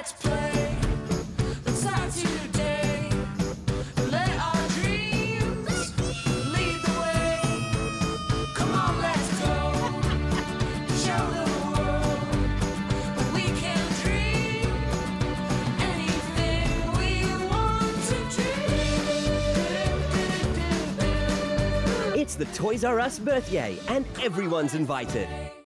let's play. Let's start today. Let our dreams lead the way. Come on, let's go. Show the world that we can dream anything we want to dream. It's the Toys R Us birthday, and everyone's invited.